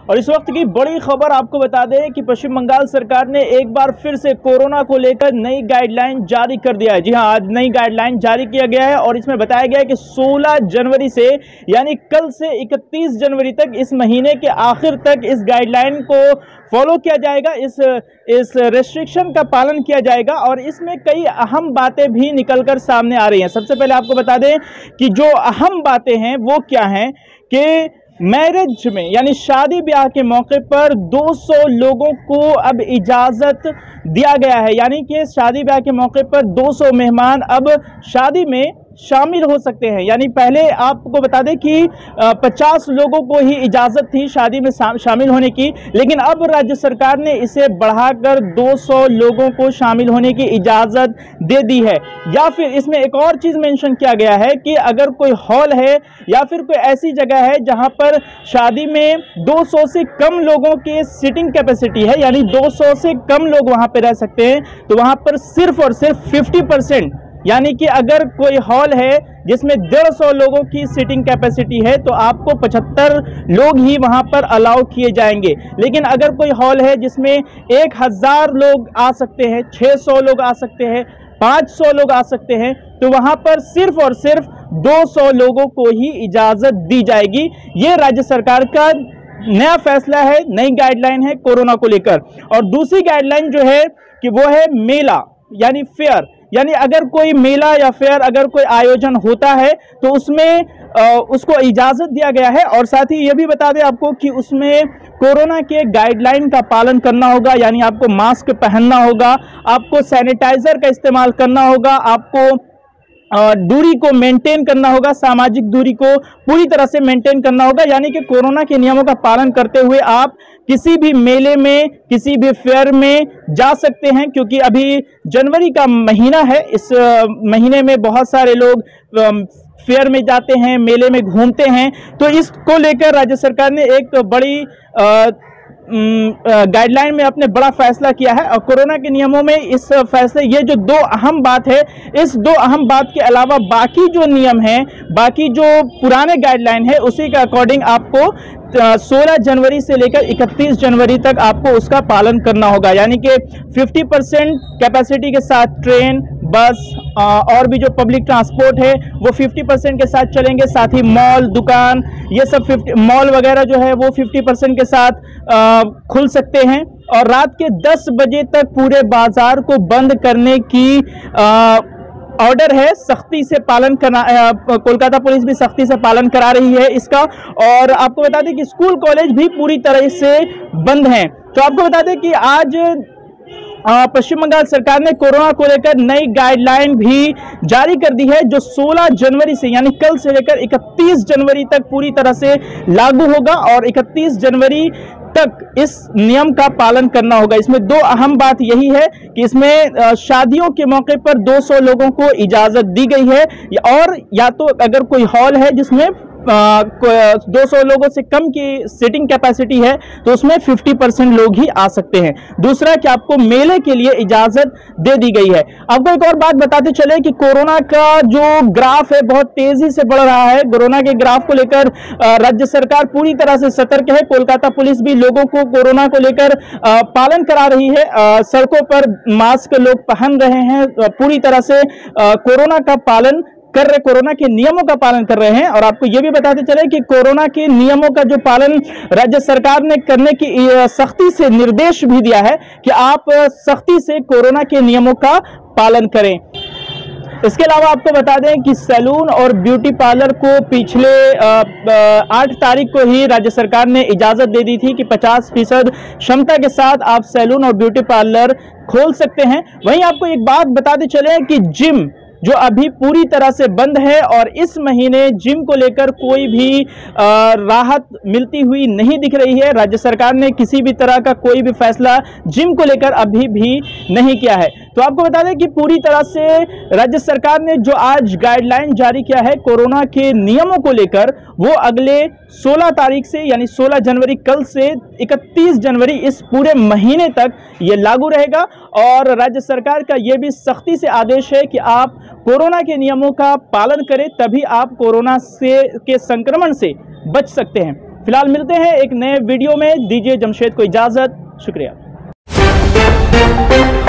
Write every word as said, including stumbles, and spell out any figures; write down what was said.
और इस वक्त की बड़ी खबर आपको बता दें कि पश्चिम बंगाल सरकार ने एक बार फिर से कोरोना को लेकर नई गाइडलाइन जारी कर दिया है। जी हां, आज नई गाइडलाइन जारी किया गया है और इसमें बताया गया है कि सोलह जनवरी से यानी कल से इकतीस जनवरी तक, इस महीने के आखिर तक इस गाइडलाइन को फॉलो किया जाएगा, इस इस रेस्ट्रिक्शन का पालन किया जाएगा। और इसमें कई अहम बातें भी निकलकर सामने आ रही हैं। सबसे पहले आपको बता दें कि जो अहम बातें हैं वो क्या हैं कि मैरिज में यानी शादी ब्याह के मौके पर दो सौ लोगों को अब इजाज़त दिया गया है। यानी कि शादी ब्याह के मौके पर दो सौ मेहमान अब शादी में शामिल हो सकते हैं। यानी पहले आपको बता दें कि पचास लोगों को ही इजाज़त थी शादी में शामिल होने की, लेकिन अब राज्य सरकार ने इसे बढ़ाकर दो सौ लोगों को शामिल होने की इजाज़त दे दी है। या फिर इसमें एक और चीज़ मेंशन किया गया है कि अगर कोई हॉल है या फिर कोई ऐसी जगह है जहां पर शादी में दो सौ से कम लोगों की सीटिंग कैपेसिटी है, यानी दो सौ से कम लोग वहां पर रह सकते हैं, तो वहां पर सिर्फ और सिर्फ पचास परसेंट, यानी कि अगर कोई हॉल है जिसमें डेढ़ सौ लोगों की सीटिंग कैपेसिटी है तो आपको पचहत्तर लोग ही वहां पर अलाउ किए जाएंगे। लेकिन अगर कोई हॉल है जिसमें एक हजार लोग आ सकते हैं, छह सौ लोग आ सकते हैं, पाँच सौ लोग आ सकते हैं, तो वहां पर सिर्फ और सिर्फ दो सौ लोगों को ही इजाजत दी जाएगी। ये राज्य सरकार का नया फैसला है, नई गाइडलाइन है कोरोना को लेकर। और दूसरी गाइडलाइन जो है कि वो है मेला यानी फेयर, यानी अगर कोई मेला या फेयर अगर कोई आयोजन होता है तो उसमें आ, उसको इजाज़त दिया गया है। और साथ ही ये भी बता दें आपको कि उसमें कोरोना के गाइडलाइन का पालन करना होगा, यानी आपको मास्क पहनना होगा, आपको सैनिटाइजर का इस्तेमाल करना होगा, आपको दूरी को मेंटेन करना होगा, सामाजिक दूरी को पूरी तरह से मेंटेन करना होगा। यानी कि कोरोना के नियमों का पालन करते हुए आप किसी भी मेले में, किसी भी फेयर में जा सकते हैं, क्योंकि अभी जनवरी का महीना है। इस महीने में बहुत सारे लोग फेयर में जाते हैं, मेले में घूमते हैं। तो इसको लेकर राज्य सरकार ने एक तो बड़ी आ, गाइडलाइन में अपने बड़ा फैसला किया है। और कोरोना के नियमों में इस फैसले, ये जो दो अहम बात है, इस दो अहम बात के अलावा बाकी जो नियम हैं, बाकी जो पुराने गाइडलाइन है, उसी के अकॉर्डिंग आपको सोलह जनवरी से लेकर इकतीस जनवरी तक आपको उसका पालन करना होगा। यानी कि पचास परसेंट कैपेसिटी के साथ ट्रेन, बस और भी जो पब्लिक ट्रांसपोर्ट है वो पचास परसेंट के साथ चलेंगे। साथ ही मॉल, दुकान, ये सब मॉल वगैरह जो है वो पचास परसेंट के साथ आ, खुल सकते हैं। और रात के दस बजे तक पूरे बाजार को बंद करने की आ, ऑर्डर है, सख्ती से पालन करना। कोलकाता पुलिस भी सख्ती से पालन करा रही है इसका। और आपको बता दें कि स्कूल कॉलेज भी पूरी तरह से बंद हैं। तो आपको बता दें कि आज पश्चिम बंगाल सरकार ने कोरोना को लेकर नई गाइडलाइन भी जारी कर दी है, जो सोलह जनवरी से यानी कल से लेकर इकतीस जनवरी तक पूरी तरह से लागू होगा। और इकतीस जनवरी तक इस नियम का पालन करना होगा। इसमें दो अहम बात यही है कि इसमें शादियों के मौके पर दो सौ लोगों को इजाजत दी गई है, और या तो अगर कोई हॉल है जिसमें दो सौ लोगों से कम की सीटिंग कैपेसिटी है तो उसमें पचास परसेंट लोग ही आ सकते हैं। दूसरा कि आपको मेले के लिए इजाजत दे दी गई है। आपको एक और बात बताते चले कि कोरोना का जो ग्राफ है बहुत तेजी से बढ़ रहा है। कोरोना के ग्राफ को लेकर राज्य सरकार पूरी तरह से सतर्क है। कोलकाता पुलिस भी लोगों को कोरोना को लेकर पालन करा रही है। सड़कों पर मास्क लोग पहन रहे हैं, पूरी तरह से कोरोना का पालन कर रहे, कोरोना के नियमों का पालन कर रहे हैं। और आपको यह भी बताते चले कि कोरोना के नियमों का जो पालन राज्य सरकार ने करने की सख्ती से निर्देश भी दिया है कि आप सख्ती से कोरोना के नियमों का पालन करें। इसके अलावा आपको बता दें कि सैलून और ब्यूटी पार्लर को पिछले आठ तारीख को ही राज्य सरकार ने इजाजत दे दी थी कि पचास फीसद क्षमता के साथ आप सैलून और ब्यूटी पार्लर खोल सकते हैं। वहीं आपको एक बात बताते चले कि जिम जो अभी पूरी तरह से बंद है, और इस महीने जिम को लेकर कोई भी आ, राहत मिलती हुई नहीं दिख रही है। राज्य सरकार ने किसी भी तरह का कोई भी फैसला जिम को लेकर अभी भी नहीं किया है। तो आपको बता दें कि पूरी तरह से राज्य सरकार ने जो आज गाइडलाइन जारी किया है कोरोना के नियमों को लेकर, वो अगले सोलह तारीख से यानी सोलह जनवरी कल से इकतीस जनवरी इस पूरे महीने तक ये लागू रहेगा। और राज्य सरकार का ये भी सख्ती से आदेश है कि आप कोरोना के नियमों का पालन करें, तभी आप कोरोना से के संक्रमण से बच सकते हैं। फिलहाल मिलते हैं एक नए वीडियो में, दीजिए जमशेद को इजाजत, शुक्रिया।